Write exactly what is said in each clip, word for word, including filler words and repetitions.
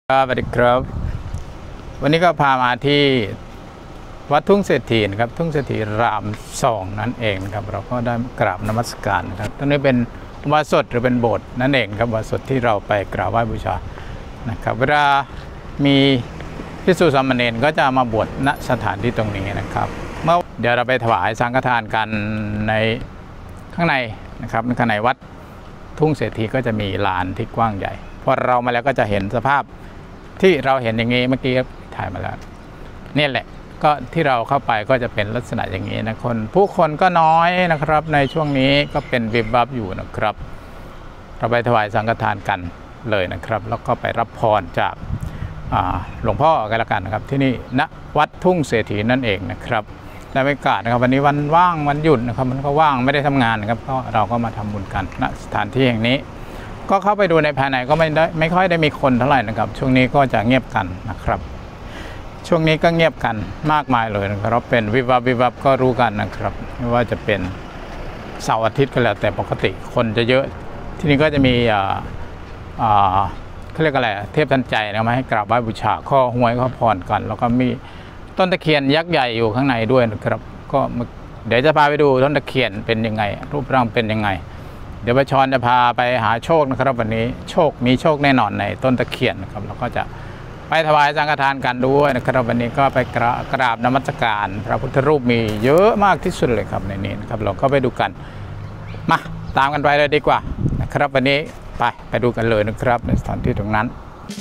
สวัสดีครับวันนี้ก็พามาที่วัดทุ่งเศรษฐีนะครับทุ่งเศรษฐีรามสองนั่นเองครับเราก็ได้กราบนมัสการนะครับตรงนี้เป็นอุโบสถหรือเป็นโบสถ์นั่นเองครับอุโบสถที่เราไปกราบไหว้บูชานะครับเวลามีภิกษุสามเณรก็จะมาบวชณสถานที่ตรงนี้นะครับเมื่อเดี๋ยวเราไปถวายสังฆทานกันในข้างในนะครับข้างในวัดทุ่งเศรษฐีก็จะมีลานที่กว้างใหญ่พอเรามาแล้วก็จะเห็นสภาพที่เราเห็นอย่างนี้เมื่อกี้ถ่ายมาแล้วนี่แหละก็ที่เราเข้าไปก็จะเป็นลักษณะอย่างนี้นะคนผู้คนก็น้อยนะครับในช่วงนี้ก็เป็นวิบวับอยู่นะครับเราไปถวายสังฆทานกันเลยนะครับแล้วก็ไปรับพรจากหลวงพ่อกันละกันนะครับที่นี่ณวัดทุ่งเศรษฐีนั่นเองนะครับในบรรยากาศนะครับวันนี้วันว่างวันหยุดนะครับมันก็ว่างไม่ได้ทำงานนะครับก็เราก็มาทำบุญกันณสถานที่แห่งนี้ก็เข้าไปดูในภายในก็ไม่ได้ไม่ค่อยได้มีคนเท่าไหร่นะครับช่วงนี้ก็จะเงียบกันนะครับช่วงนี้ก็เงียบกันมากมายเลยนะครับเป็นวิบวับวิบวับก็รู้กันนะครับไม่ว่าจะเป็นเสาร์อาทิตย์ก็แล้วแต่ปกติคนจะเยอะที่นี่ก็จะมีอ่าอ่าเขาเรียกอะไรเทพทันใจนะมาให้กราบไหว้บูชาข้อหวยข้อพรกันแล้วก็มีต้นตะเคียนยักษ์ใหญ่อยู่ข้างในด้วยนะครับก็เดี๋ยวจะพาไปดูต้นตะเคียนเป็นยังไงรูปร่างเป็นยังไงเดี๋ยวประชรจะพาไปหาโชคนะครับวันนี้โชคมีโชคแน่นอนในต้นตะเคียนนะครับเราก็จะไปถวายสังฆทานกันด้วยนะครับวันนี้ก็ไปกรากราบนมัสการพระพุทธรูปมีเยอะมากที่สุดเลยครับในนี้นะครับเราก็ไปดูกันมาตามกันไปเลยดีกว่านะครับวันนี้ไปไปดูกันเลยนะครับในสถานที่ตรงนั้น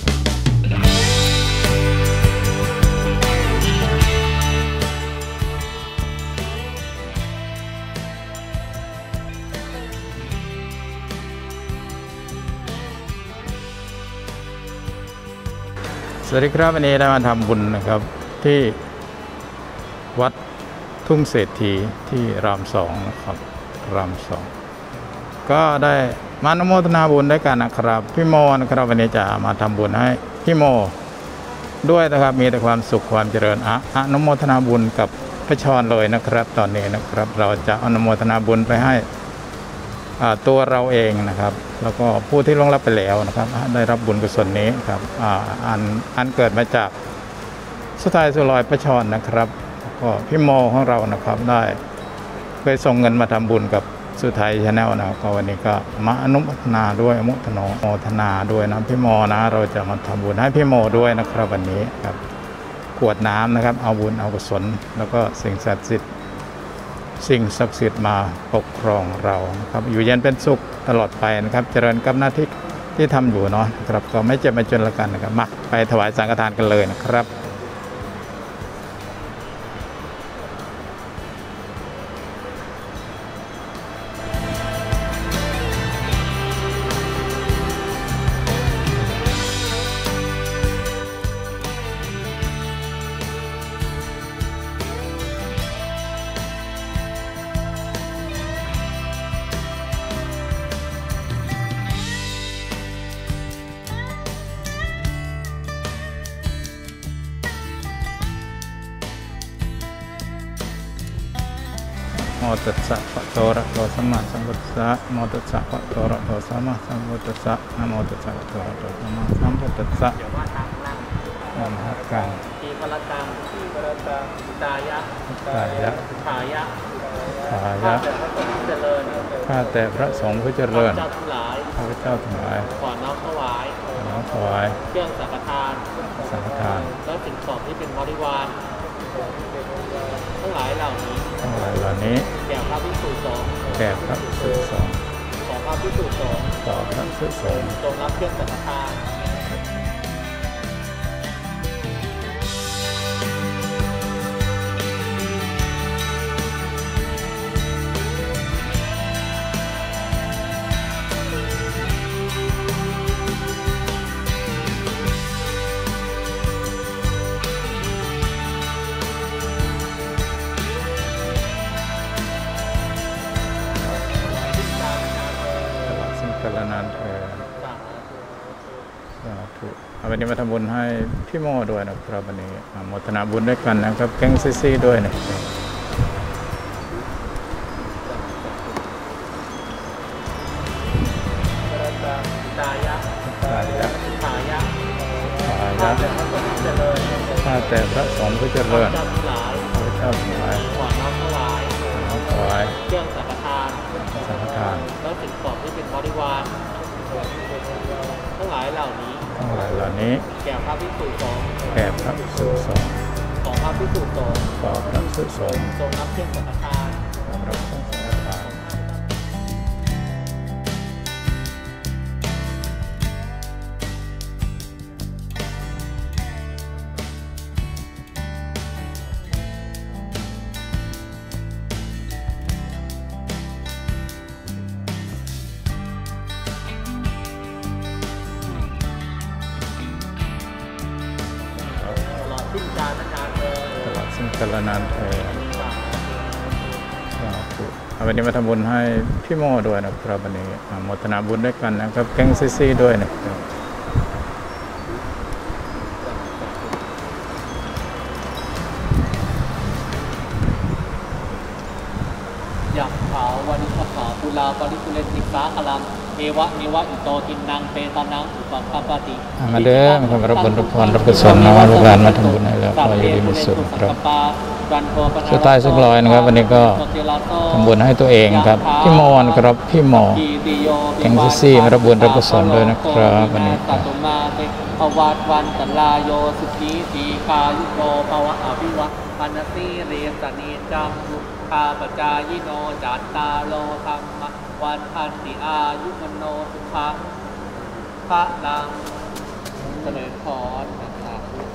สวัสดีครับวันนี้ได้มาทำบุญนะครับที่วัดทุ่งเศรษฐีที่รามสองนะครับรามสองก็ได้มาอนุโมทนาบุญด้วยกันนะครับพี่โมนะครับวันนี้จะมาทำบุญให้พี่โมด้วยนะครับมีแต่ความสุขความเจริญอะอนุโมทนาบุญกับพระชรเลยนะครับตอนนี้นะครับเราจะอนุโมทนาบุญไปให้ตัวเราเองนะครับแล้วก็ผู้ที่ล่วงลับไปแล้วนะครับได้รับบุญกุศลนี้ครับอันอันเกิดมาจากสุทัยสุรอยพระชรนะครับก็พี่โมของเรานะครับได้เคยส่งเงินมาทำบุญกับสุทัยชาแนลนะครับก็วันนี้ก็มาอนุโมทนาด้วยอนุโมทนาด้วยนะพี่โมนะเราจะมาทำบุญให้พี่โมด้วยนะครับวันนี้ครับขวดน้ำนะครับเอาบุญเอากุศลแล้วก็สิ่งศักดิ์สิทธิ์สิ่งศักดิ์สิทธิ์มาปกครองเราครับอยู่เย็นเป็นสุขตลอดไปนะครับเจริญกับหน้าที่ที่ทำอยู่เนาะครับก็ไม่เจ็บไม่จนละกันนะครับมาไปถวายสังฆทานกันเลยนะครับโมตัสสะภะคะวะโตอะระหะโตสัมมาสัมพุทธัสสะโมตัสสะภะคะวะโตอะระหะโตสัมมาสัมพุทธัสสะนะโมตัสสะภะคะวะโตอะระหะโตสัมมาสัมพุทธัสสะนามหักกังทีพละกังทีพละกังตายะตายะขายะขายะข้าแต่พระสงฆ์ผู้เจริญข้าพเจ้าทั้งหลายขอน้อมถวายน้อมถวายเครื่องสังฆทานสังฆทานและสิ่งของที่เป็นบริวารทั้งหลายเหล่านี้ทั้งหลายเหล่านี้แก่พระภิกษุสงฆ์แก่พระภิกษุสงฆ์ขอพระภิกษุสงฆ์ขอพระภิกษุสงฆ์จงรับเครื่องสังฆทานกาลนานเถิดสาธุวันนี้มาทำบุญให้พี่โมด้วยนะครับวันนี้อนุโมทนาบุญด้วยกันนะครับแก๊งซีซีด้วยนะ ตายะตายะขายะขายนะข้าแต่พระสงฆ์ผู้เจริญพระเจ้าทั้งหลายขอน้อมถวายถวายเครื่องสังฆทานสังฆทานแล้วสิ่งของที่เป็นบริวารทั้งหลายเหล่านี้ทั้งหลายเหล่านี้แก่พระภิกษุสงฆ์แก่พระภิกษุสงฆ์ของพระภิกษุสงฆ์ของพระภิกษุสงฆ์ทรงรับเครื่องสังฆทานรับเครื่องสังฆทานสิ้นกาลนานเลยตลอดสิ้นกาลนานเลยวันนี้มาทำบุญให้พี่โมด้วยนะครับวันนี้โมทนาบุญด้วยกันนะครับแก๊งซีซีด้วยนะครับยักษ์ขาววันิชขาปุลาปริสุเลติสาคลังเอวะเมวะอิโตทินังเปตานังอุปปัปปติมาเด้อมารับบุญรับพรรับกุศลนะลูกหลานมาทำบุญให้แล้วขออยู่ดีมีสุขครับสุดท้ายสักร้อยนะครับวันนี้ก็ทำบุญให้ตัวเองครับพี่มอนครับพี่หมอแกงซี่ซี่มารับบุญรับกุศลด้วยนะครับวันนี้ภวัตวันตลายโยสุขีตีคายุโกภวะอภิวะปันสีเรสนีจังมุขาปจายโนจัตตาโลธรรมวันพันติอายุมโนสุขะพระลังเจริญพรนะครับ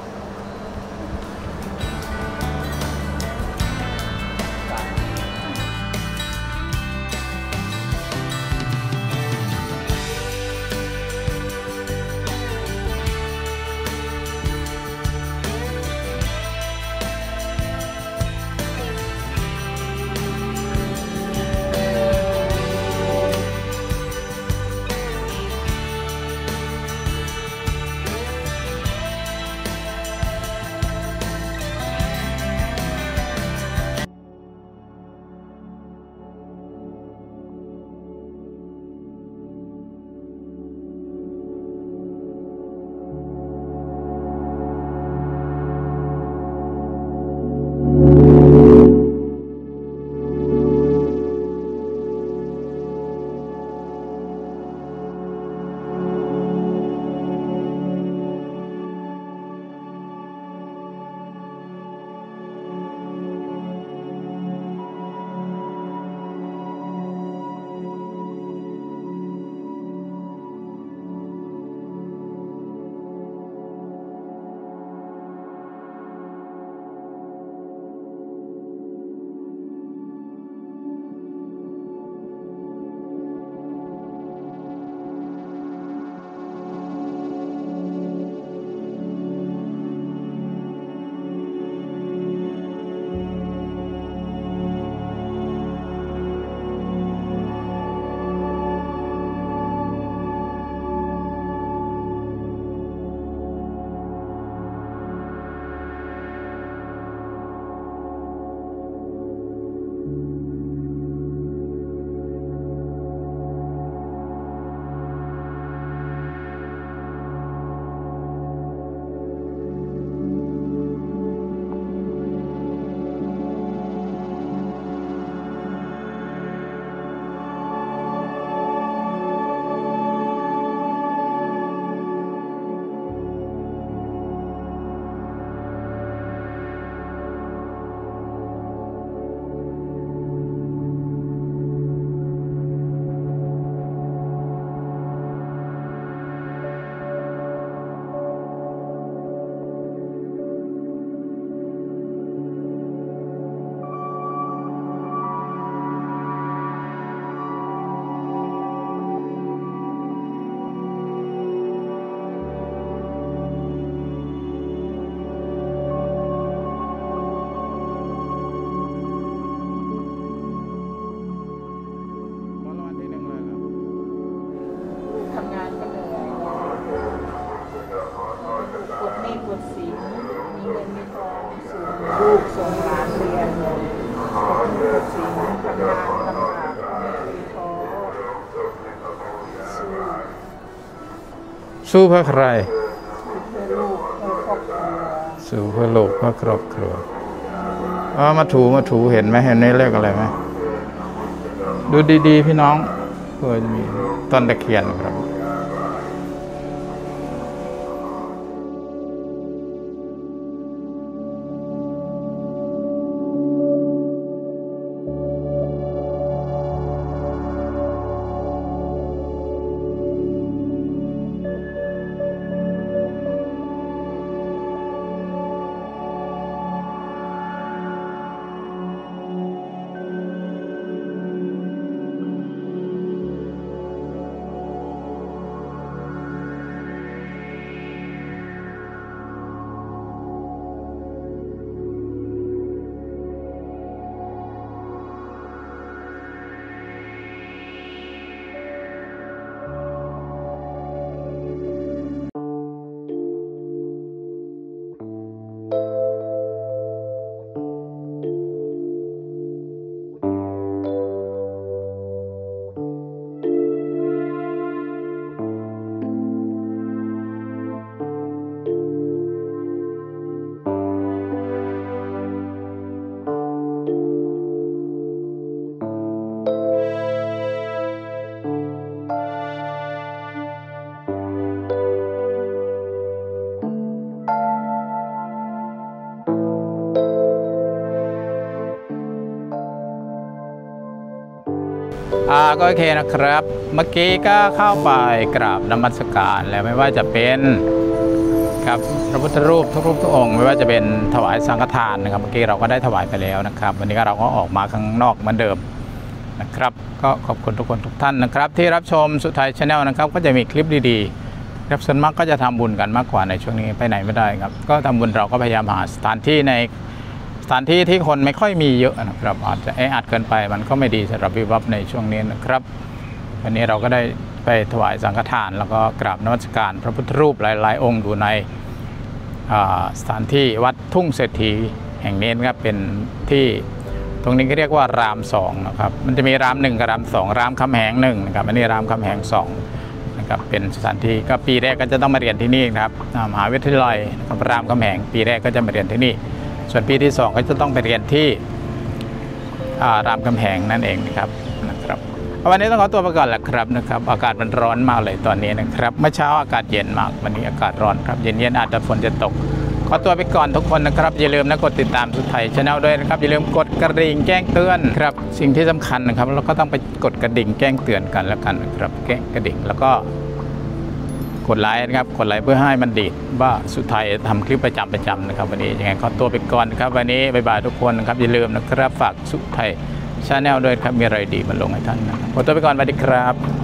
ลูกส่งหลานเรียนลูกสิ่งทำงานลำบากไม่เคยท้อสู้สู้เพื่อใครเพื่อลูกสู่เพื่อโลกเพื่อครอบครัวอ๋อมาถูมาถูเห็นไหมเห็นในเลขอะไรไหมดูดีๆพี่น้องเพื่อจะมีต้นตะเคียนครับอ่าก็โอเคนะครับเมื่อกี้ก็เข้าไปกราบนมัสการแล้วไม่ว่าจะเป็นครับพระพุทธรูปทุกรูปทุกองค์ไม่ว่าจะเป็นถวายสังฆทานนะครับเมื่อกี้เราก็ได้ถวายไปแล้วนะครับวันนี้เราก็ออกมาข้างนอกเหมือนเดิมนะครับก็ขอบคุณทุกคนทุกท่านนะครับที่รับชมสุทัยชาแนลนะครับก็จะมีคลิปดีๆครับส่วนมากก็จะทำบุญกันมากกว่าในช่วงนี้ไปไหนไม่ได้ครับก็ทำบุญเราก็พยายามหาสถานที่ในสถานที่ที่คนไม่ค่อยมีเยอะนะครับอาจจะแออัดเกินไปมันก็ไม่ดีสำหรับวิวัฒน์ในช่วงนี้นะครับวันนี้เราก็ได้ไปถวายสังฆทานแล้วก็กราบนมัสการพระพุทธรูปหลายๆองค์ดูในสถานที่วัดทุ่งเศรษฐีแห่งนี้นะครับเป็นที่ตรงนี้ก็เรียกว่ารามสองนะครับมันจะมีรามหนึ่งกับรามสองรามคำแหงหนึ่งนะครับอันนี้รามคำแหงสองนะครับเป็นสถานที่ก็ปีแรกก็จะต้องมาเรียนที่นี่นะครับมหาวิทยาลัยรามคำแหงปีแรกก็จะมาเรียนที่นี่ส่วนปีที่สองก็จะต้องไปเรียนที่รามคำแหงนั่นเองนะครับนะครับวันนี้ต้องขอตัวไปก่อนแหละครับนะครับอากาศมันร้อนมากเลยตอนนี้นะครับเมื่อเช้าอากาศเย็นมากวันนี้อากาศร้อนครับเย็นๆอาจจะฝนจะตกขอตัวไปก่อนทุกคนนะครับอย่าลืมนะกดติดตามสุทัยชาแนลด้วยนะครับอย่าลืมกดกระดิ่งแจ้งเตือนครับสิ่งที่สำคัญนะครับเราก็ต้องไปกดกระดิ่งแจ้งเตือนกันแล้วกันนะครับแจ้งกระดิ่งแล้วก็กดไลค์นะครับกดไลค์เพื่อให้มันดีดว่าสุทัยทำคลิปประจำประจำนะครับวันนี้ยังไงขอตัวไปก่อนนะครับวันนี้บ๊ายบายทุกคนนะครับอย่าลืมนะครับฝากสุทัยชาแนลด้วยครับมีอะไรดีมาลงให้ท่านนะครับขอตัวไปก่อนสวัสดีครับ